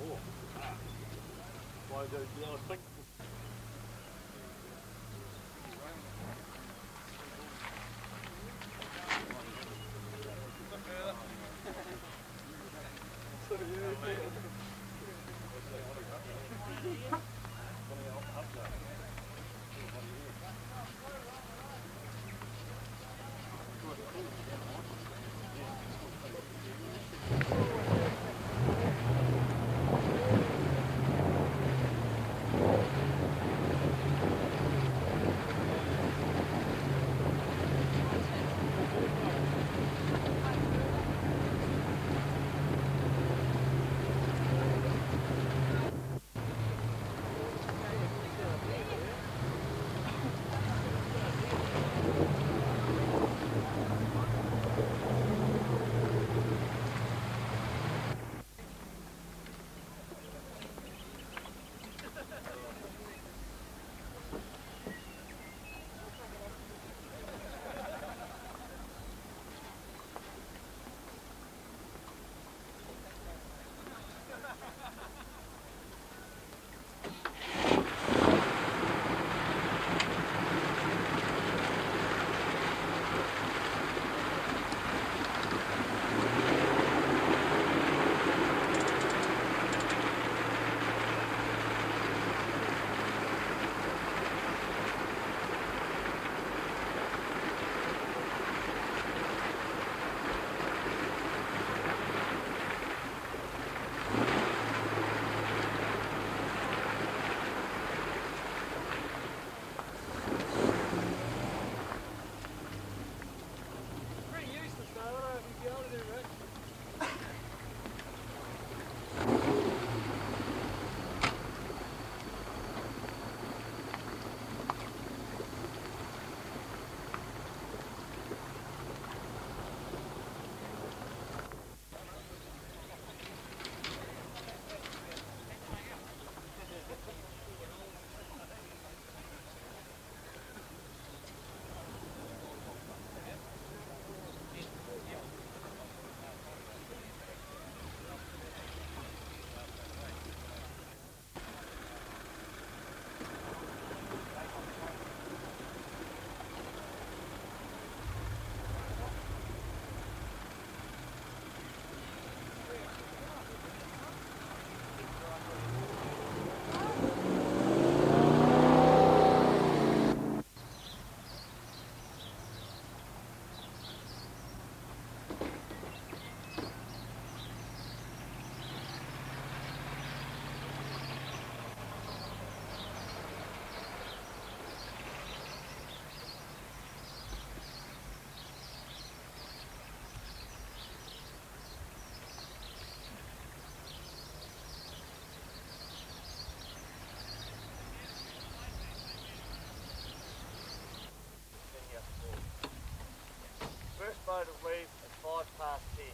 boat will leave at 10:05.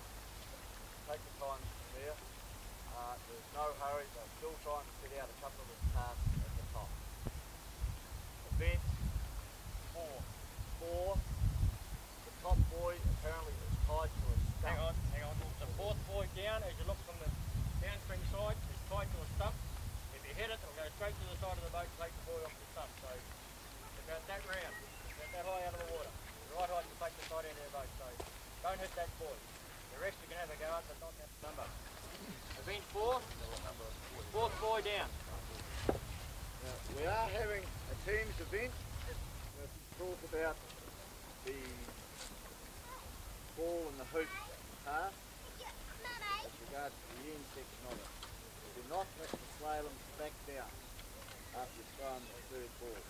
Take the time there. There's no hurry, they're still trying to fit out a couple of the tasks at the top. Event 4. The top buoy apparently is tied to a stump. Hang on. The fourth buoy down, as you look from the downstream side, is tied to a stump. If you hit it, it'll go straight to the side of the boat and take the buoy off the stump. So it's about that round, about that high out of the water. The right height to take the side out of your boat. So don't hit that buoy. The rest you can have a go at, but not that number. Event 4, fourth buoy down. Now, we are having a team's event. Let's talk about the ball and the hoop task as regards to the end section of it. Do not let the slaloms back down after you've thrown the third ball.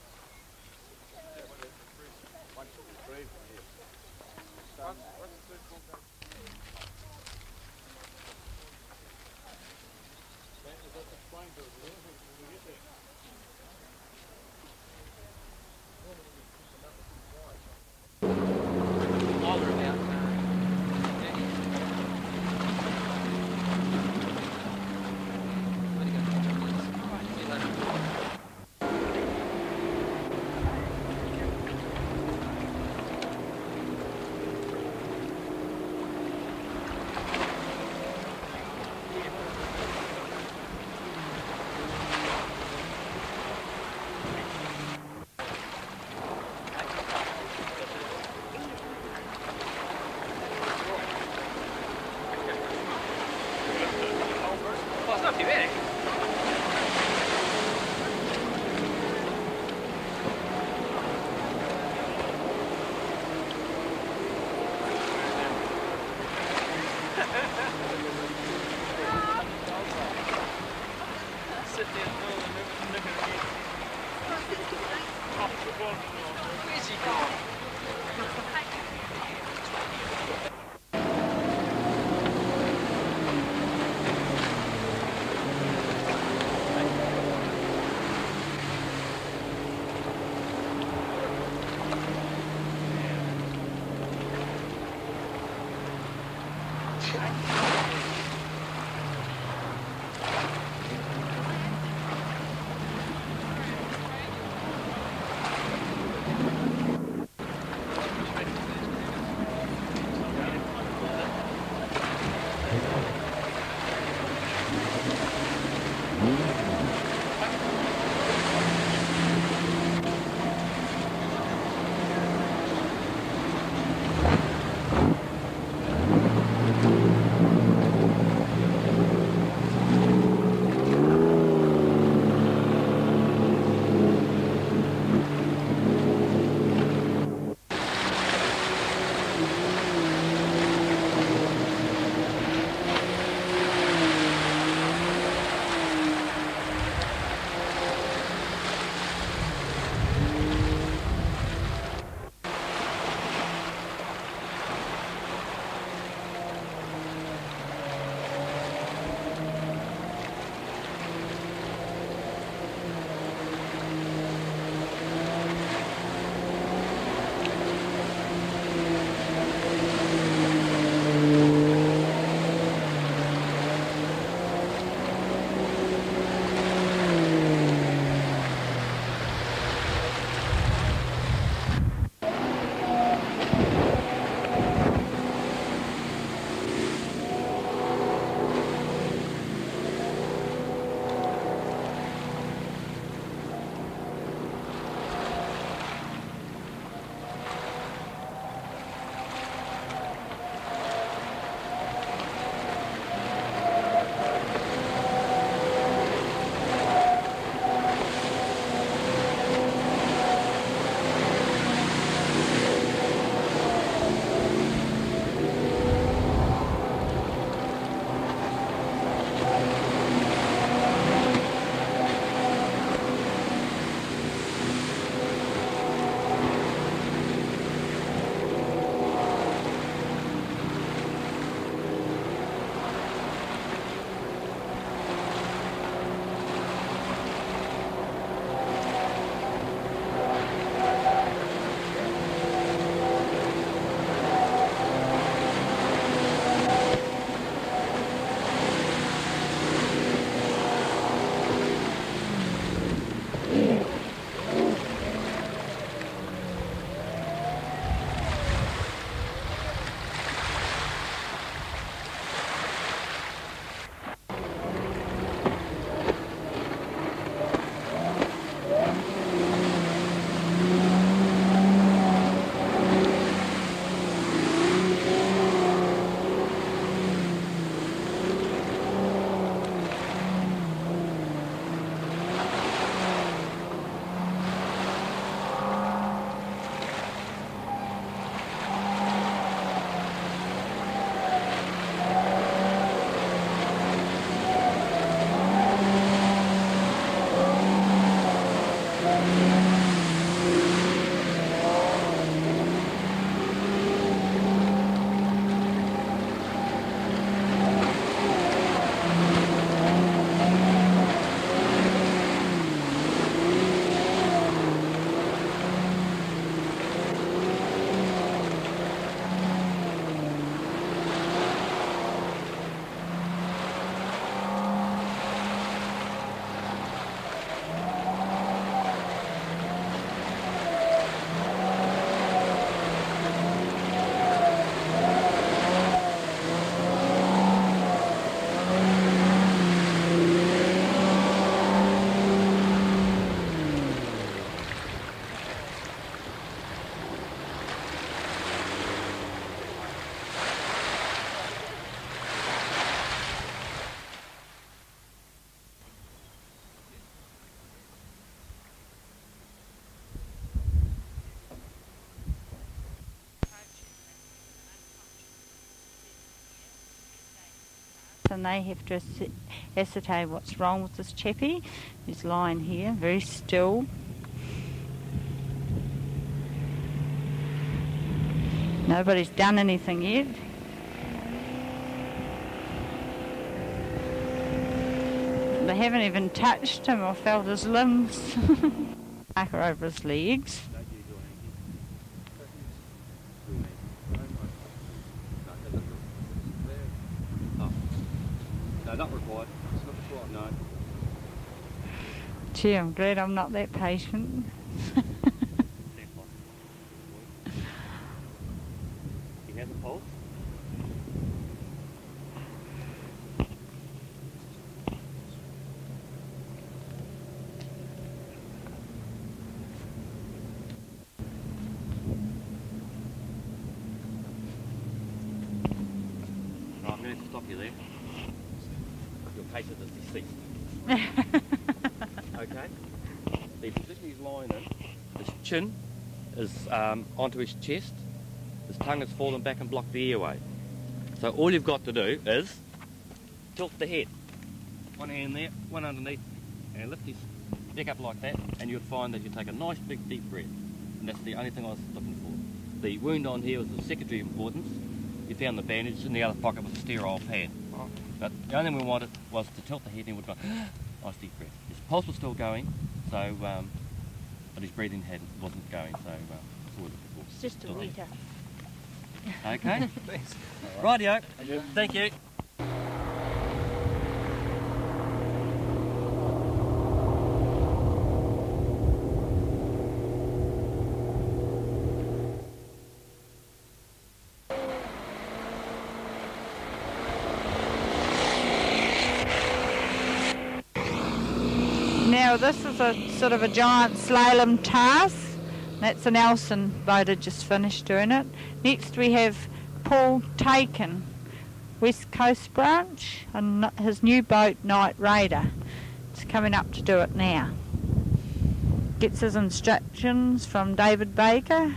Once you retrieve them, yes. What's the third ball go? That's explained to us, when we get there. too bad. Sit there in the middle of the river and look at it. Where's he gone? and they have to ascertain what's wrong with this chappie who's lying here, very still. Nobody's done anything yet. They haven't even touched him or felt his limbs. Marker over his legs. No, not required. It's not required. No. Gee, I'm glad I'm not that patient. He has a pulse. Right, I'm going to stop you there. Your patient is deceased. Okay? The position he's lying in, his chin is onto his chest, his tongue has fallen back and blocked the airway. So all you've got to do is tilt the head. One hand there, one underneath, and lift his neck up like that, and you'll find that you take a nice big deep breath. And that's the only thing I was looking for. The wound on here was of secondary importance. You found the bandage in the other pocket with a sterile pad. But the only thing we wanted was to tilt the head and he would go, nice deep breath. His pulse was still going, so but his breathing wasn't going, so that's all we're looking for. It's just a Still liter. there. Okay. Thanks. Rightio. Thank you. Now this is a sort of a giant slalom task. That's a Nelson boater just finished doing it. Next we have Paul Taken, West Coast branch, and his new boat Night Raider. It's coming up to do it now. Gets his instructions from David Baker.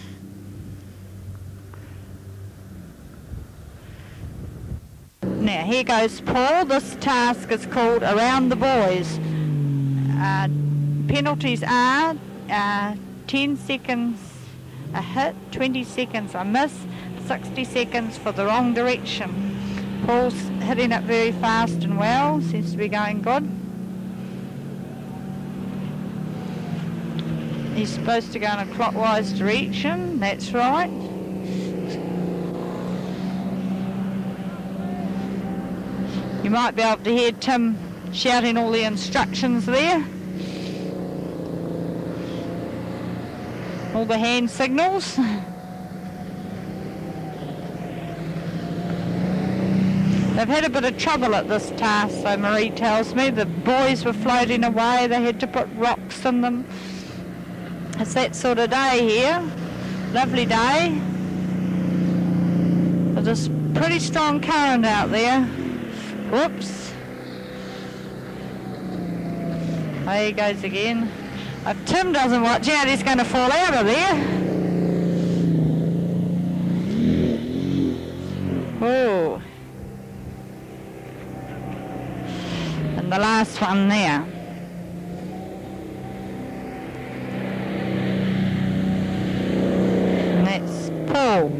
Now here goes Paul. This task is called Around the Buoys. Penalties are 10 seconds a hit, 20 seconds a miss, 60 seconds for the wrong direction. Paul's hitting it very fast and well, seems to be going good. He's supposed to go in a clockwise direction, that's right. You might be able to hear Tim shouting all the instructions there. All the hand signals. They've had a bit of trouble at this task, so Marie tells me. The buoys were floating away, they had to put rocks in them. It's that sort of day here. Lovely day. But there's pretty strong current out there. Whoops. There he goes again. If Tim doesn't watch out, he's going to fall out of there. Oh. And the last one there. And that's Paul.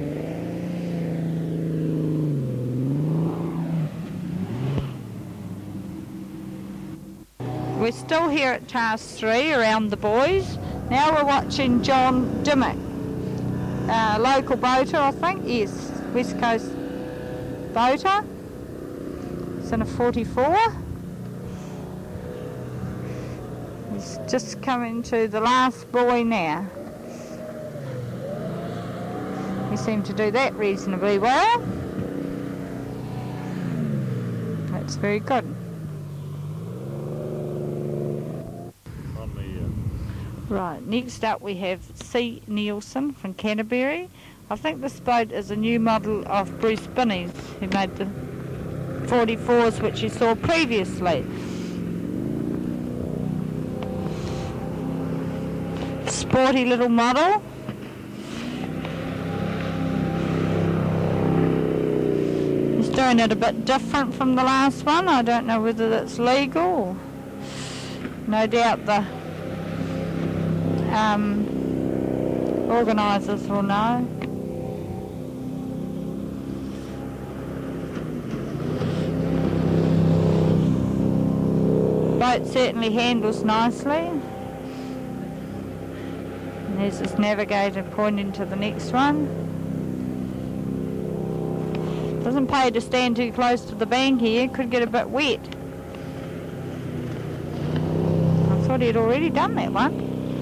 We're still here at Task 3, Around the Buoys. Now we're watching John Dimmock, local boater, I think. Yes, West Coast boater. It's in a 44. He's just coming to the last buoy now. We seem to do that reasonably well. That's very good. Right, next up we have C. Nielsen from Canterbury. I think this boat is a new model of Bruce Binney's, who made the 44s which you saw previously. Sporty little model. He's doing it a bit different from the last one. I don't know whether that's legal. No doubt the organisers will know. Boat certainly handles nicely. And there's this navigator pointing to the next one. Doesn't pay to stand too close to the bank here, could get a bit wet. I thought he'd already done that one.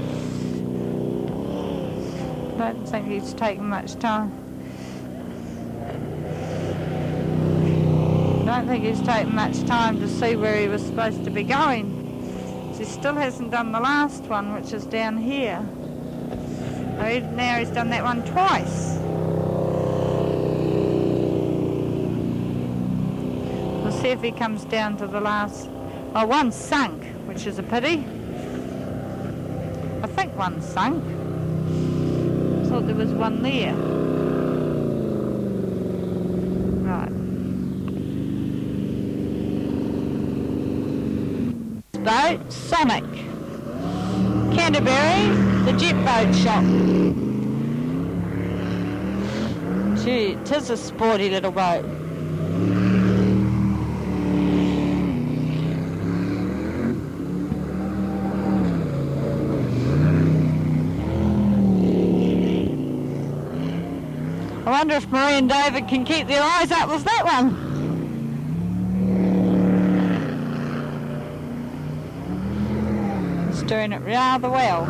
Don't think he's taken much time. Don't think he's taken much time to see where he was supposed to be going. He still hasn't done the last one, which is down here. Now he's done that one twice. We'll see if he comes down to the last... Oh, one's sunk, which is a pity. I think one's sunk. I thought there was one there. Right. Boat, Sonic. Canterbury, the jet boat shop. Gee, it is a sporty little boat. I wonder if Marie and David can keep their eyes up with that one. It's doing it rather well.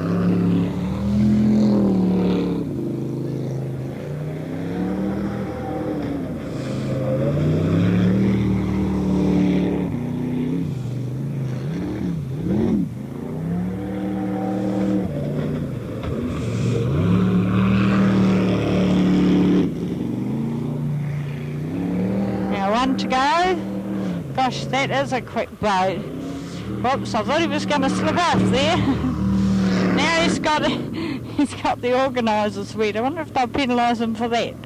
One to go. Gosh, that is a quick boat. Whoops, I thought he was going to slip off there. Now he's got the organiser's wet. I wonder if they'll penalise him for that.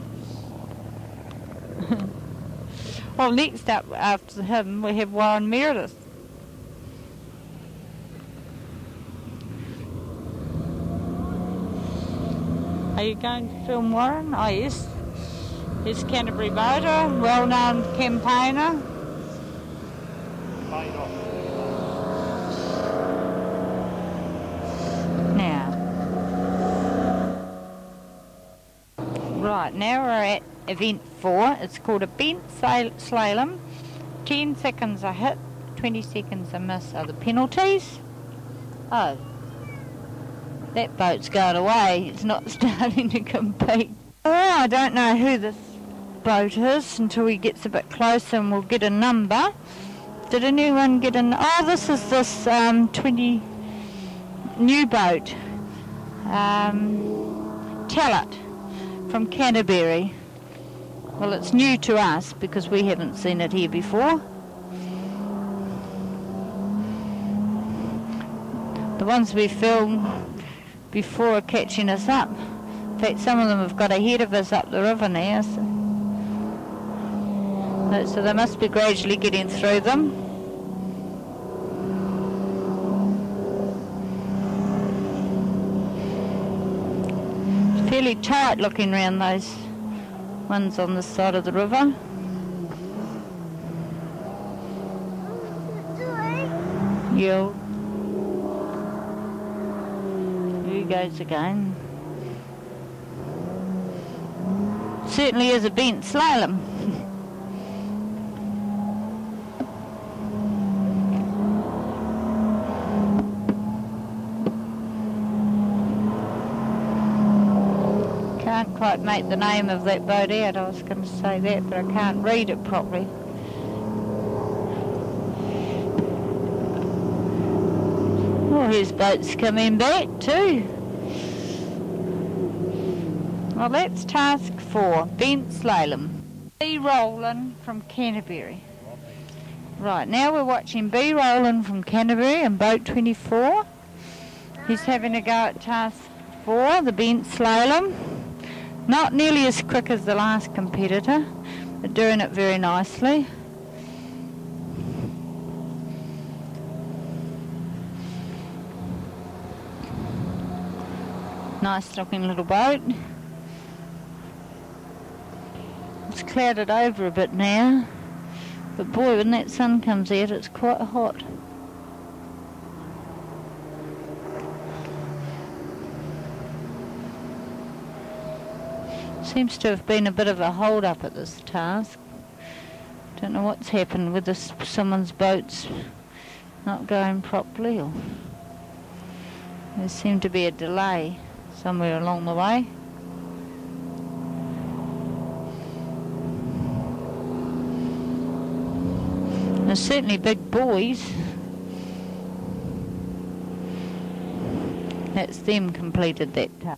Well, next up after him we have Warren Meredith. Are you going to film Warren? Oh yes. He's Canterbury boater, well-known campaigner. Now, right, now we're at event 4. It's called a bent slalom. 10 seconds a hit, 20 seconds a miss are the penalties. Oh, that boat's going away. It's not starting to compete. Oh, I don't know who this boat is until he gets a bit closer and we'll get a number. Did anyone get an... Oh, this is this 20 new boat. Tell It from Canterbury. Well, it's new to us because we haven't seen it here before. The ones we filmed before are catching us up. In fact, some of them have got ahead of us up the river now. So they must be gradually getting through them. It's fairly tight looking round those ones on the side of the river. Yeah. Here he goes again. Certainly is a bent slalom. Can't quite make the name of that boat out. I was going to say that, but I can't read it properly. Oh, his boat's coming back too. Well, that's task 4, bent slalom. B. Rowland from Canterbury. Right, now we're watching B. Rowland from Canterbury in boat 24. He's having a go at task 4, the bent slalom. Not nearly as quick as the last competitor, They're doing it very nicely. Nice looking little boat. It's clouded over a bit now, but boy, when that sun comes out, it's quite hot. Seems to have been a bit of a hold up at this task. Don't know what's happened with this, someone's boats not going properly, or there seemed to be a delay somewhere along the way. There's certainly big buoys. That's them completed that task.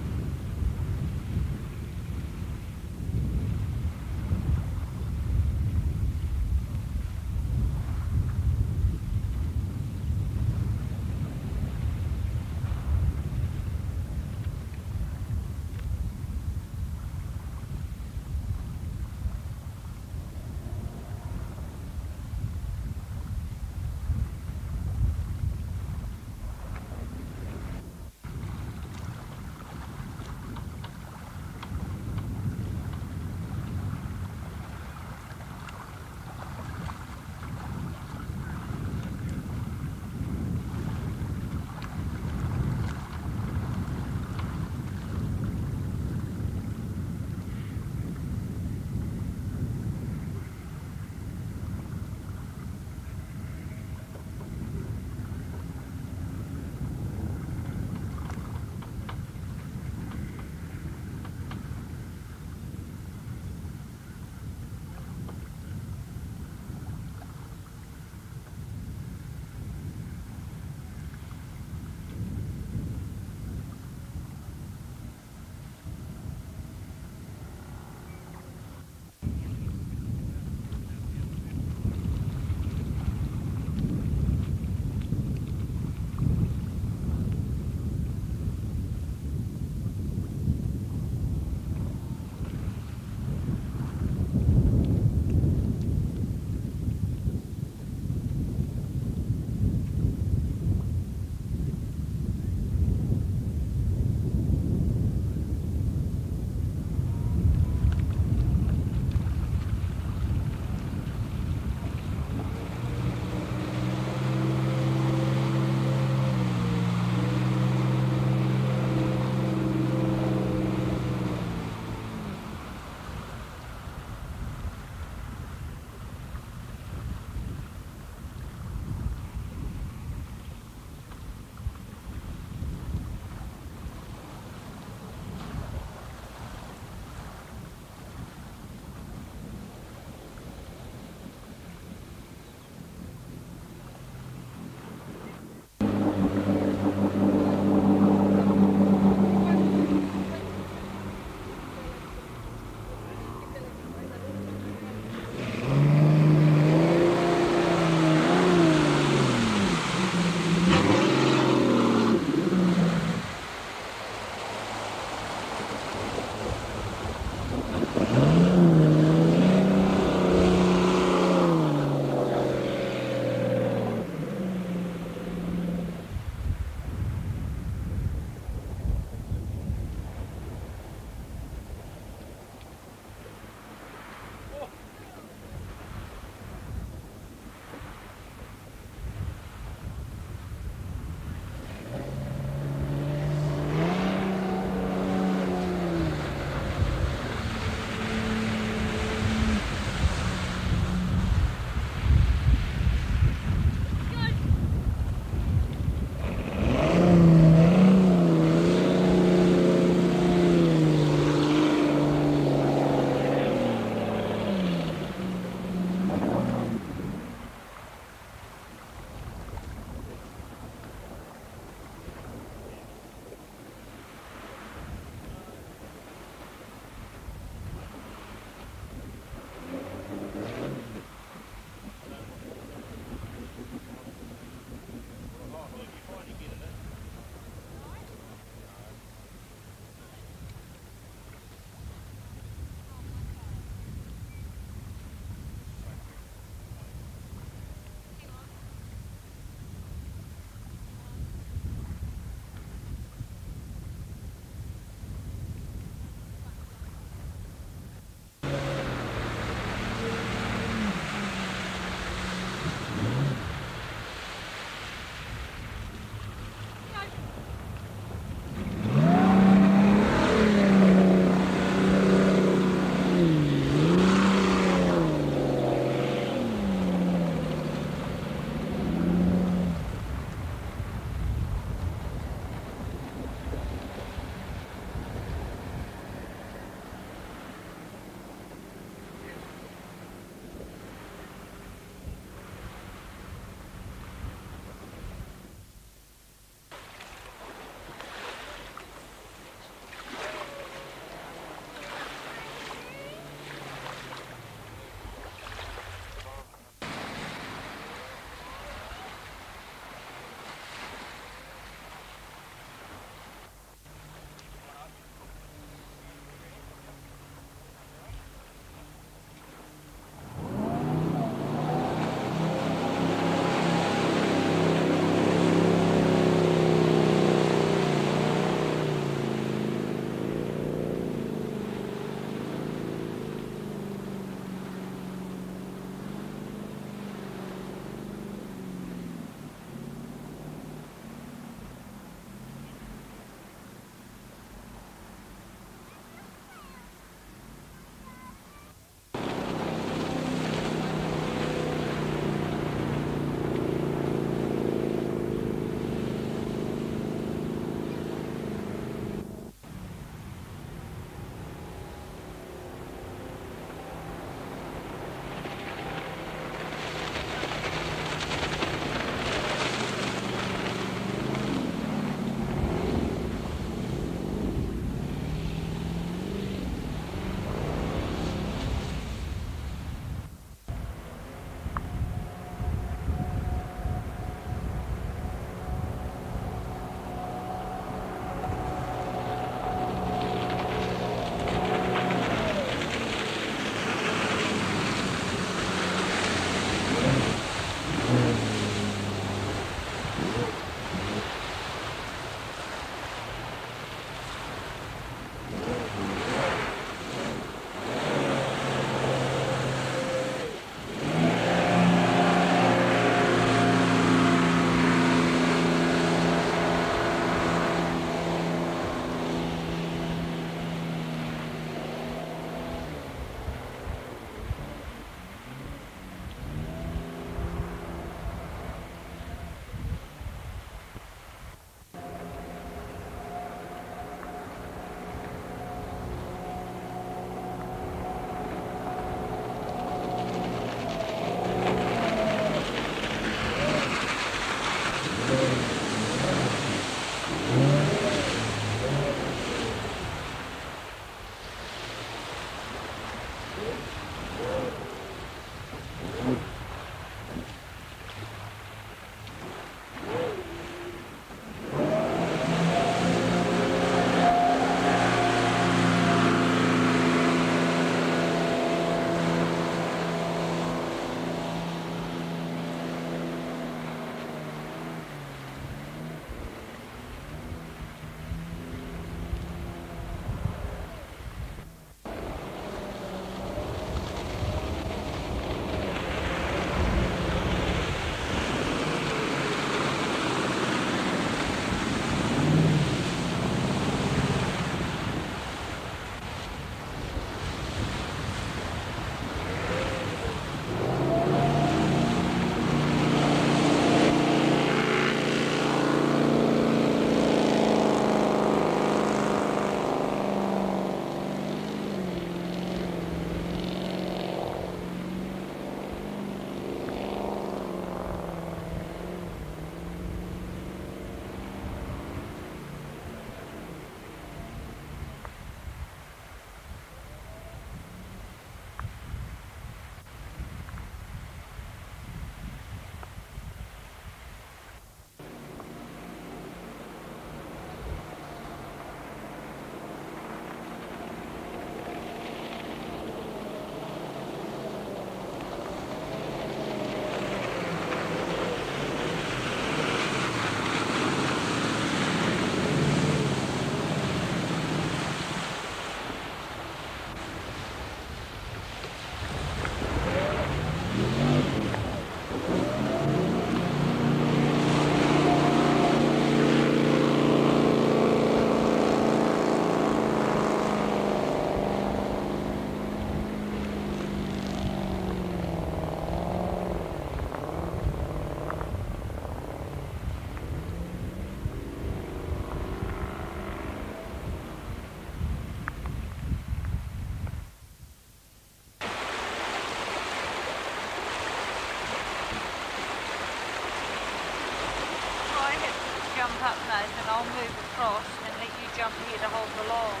across and let you jump here to hold the line.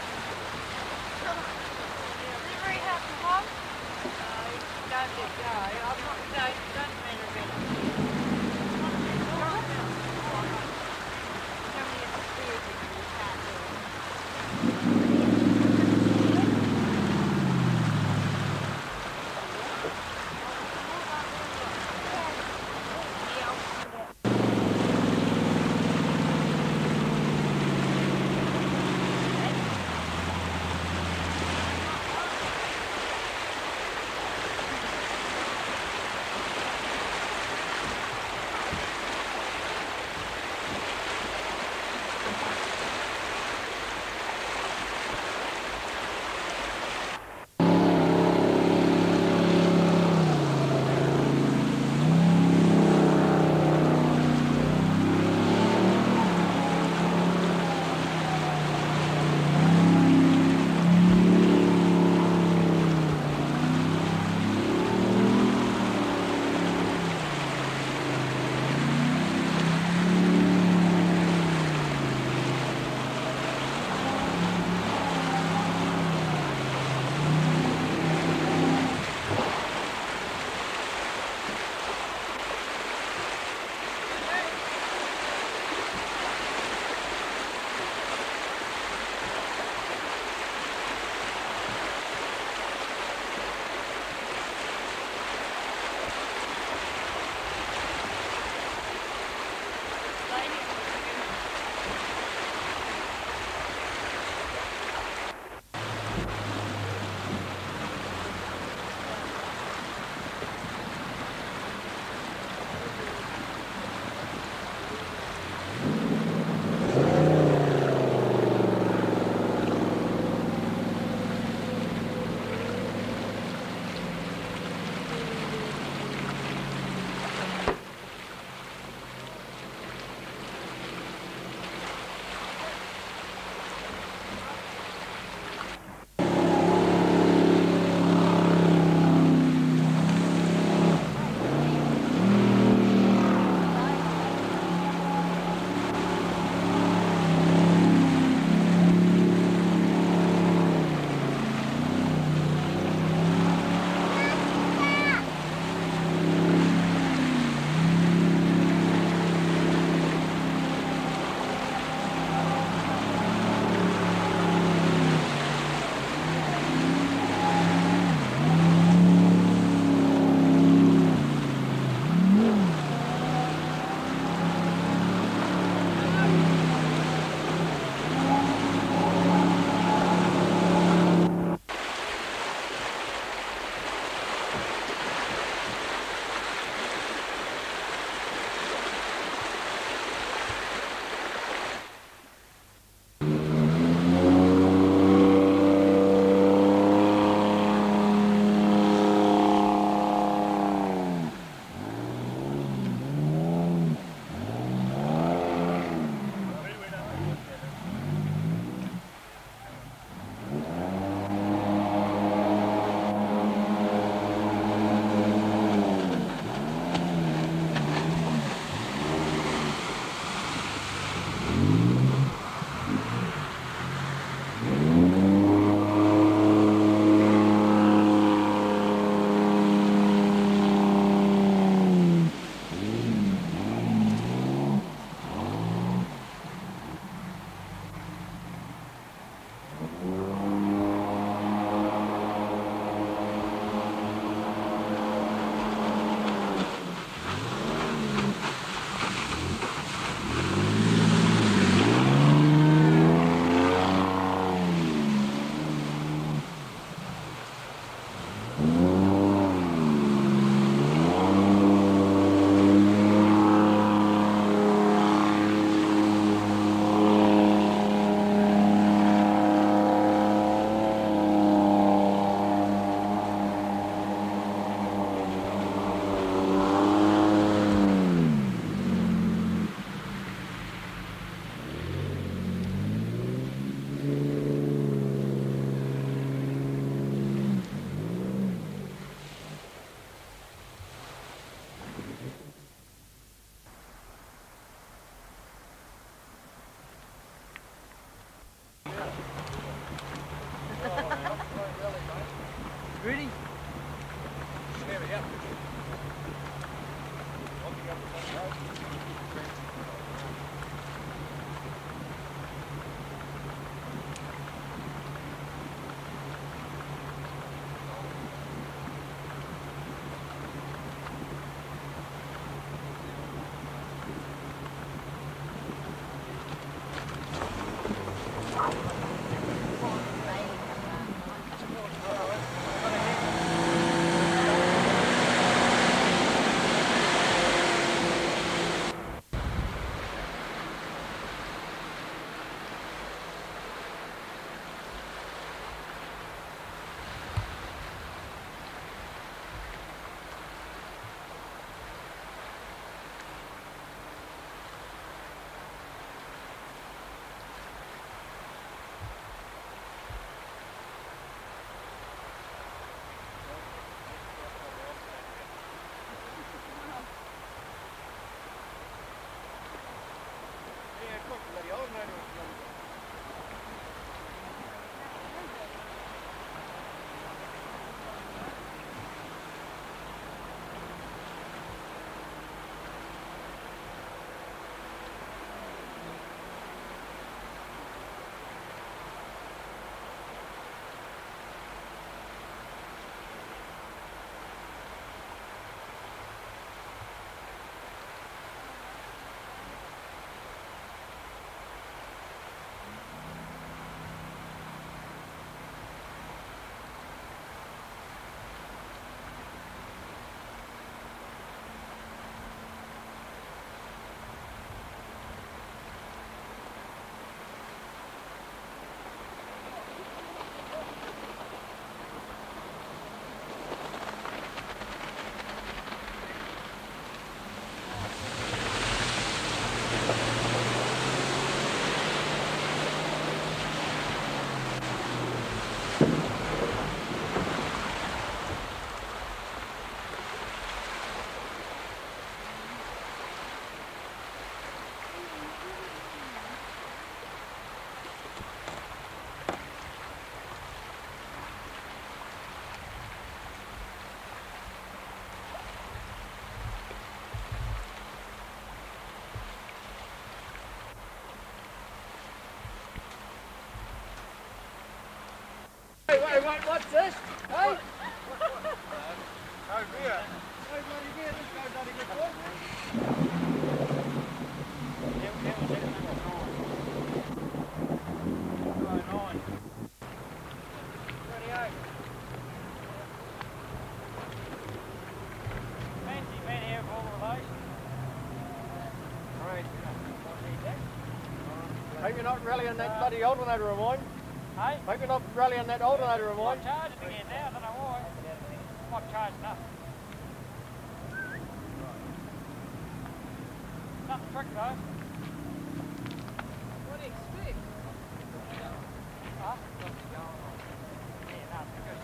Is it very hard to hold? No, don't let go. I'm not, don't matter about it. Tell me if it's weird if you can't do it. Ready? There we go. Off you go to the front row. Hey, what's this? Hey? Over here. Hey, bloody beer, this guy's not a good boy. Fancy man here for all relation. Hope you're not rallying that bloody alternator of mine. Hey? Hope you're not rallying that alternator of mine. I'm charging again now, I don't know why. I'm charged enough. Nothing trick though. What do you expect? Huh? Yeah, nothing good.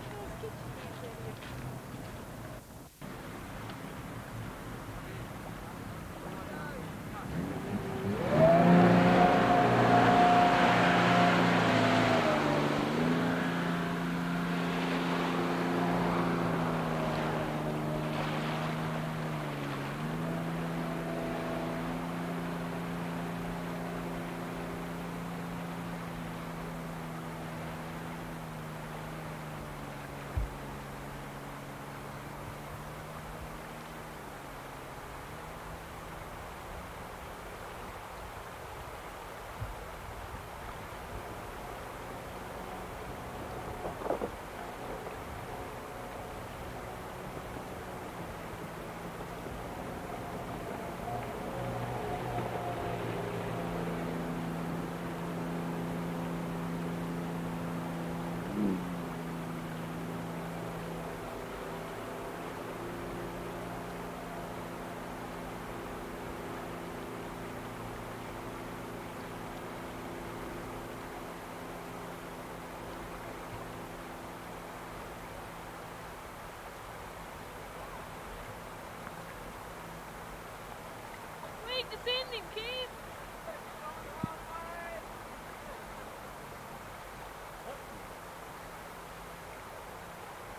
Wait, descending, kids!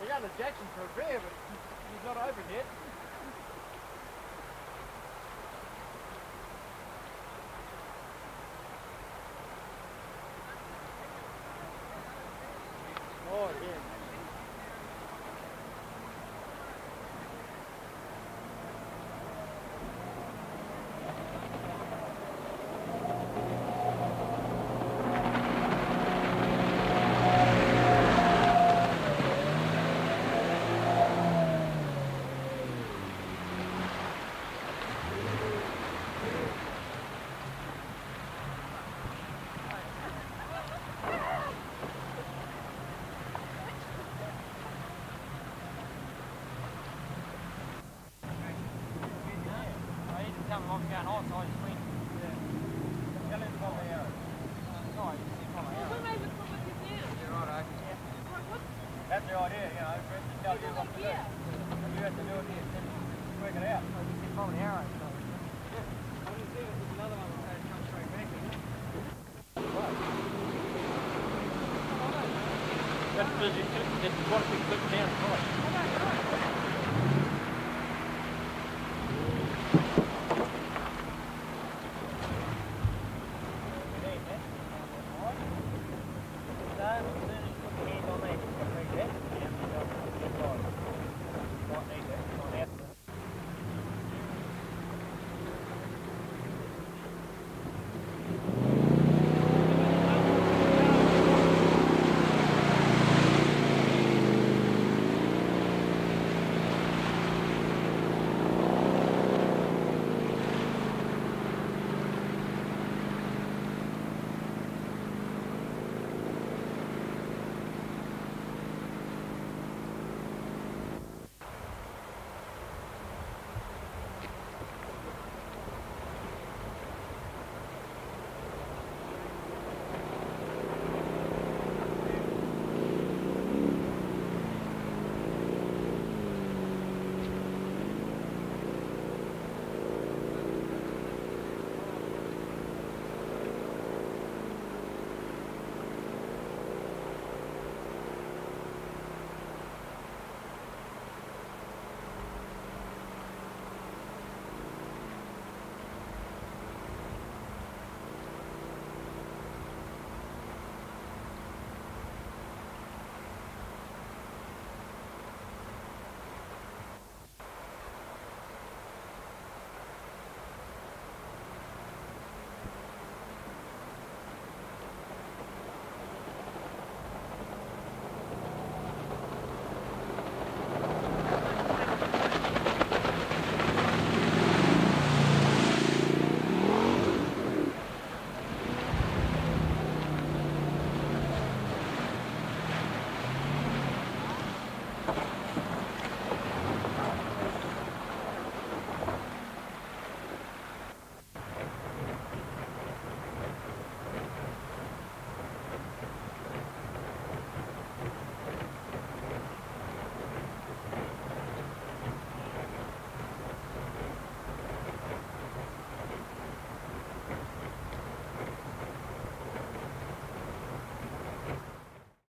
going to Jackson for a beer, but he's not open yet. Oh, yeah. Come along down high side, just went. Yeah. Tell him to follow the arrow. No, you just follow the Well, arrow. we may as well come with you now. You're right, yeah. What? That's the idea, you know, we have to tell you what to do. Yeah. And you have to do it here, then work it out. So you can follow the arrow. So. I didn't see there's another one that comes straight back, isn't it? That's busy. It's what we put down right.